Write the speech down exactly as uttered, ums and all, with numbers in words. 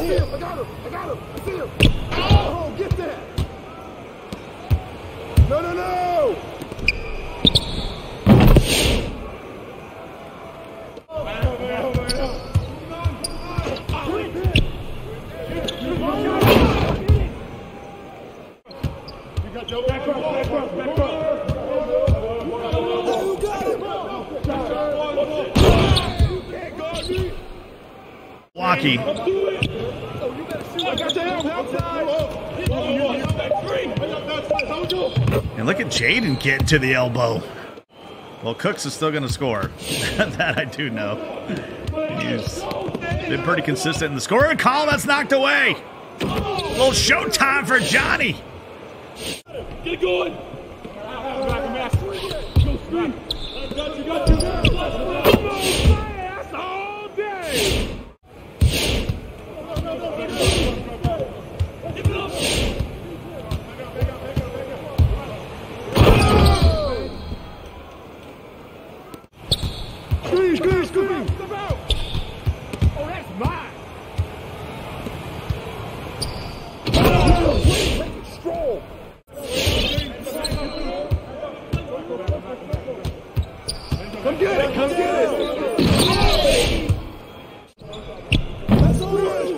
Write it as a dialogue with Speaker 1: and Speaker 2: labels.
Speaker 1: see him. I got him. I got him. I see him. Oh, get that. No, no, no.
Speaker 2: Blocky. And look at Jaden getting to the elbow. Well, Cooks is still going to score. That I do know. He's been pretty consistent in the scoring column. That's knocked away. A little showtime for Johnny.
Speaker 3: Get going. That's all day.
Speaker 1: Squeeze, squeeze, squeeze.
Speaker 3: Oh, that's mine.
Speaker 1: Strong. Come get it, come get it. That's all right.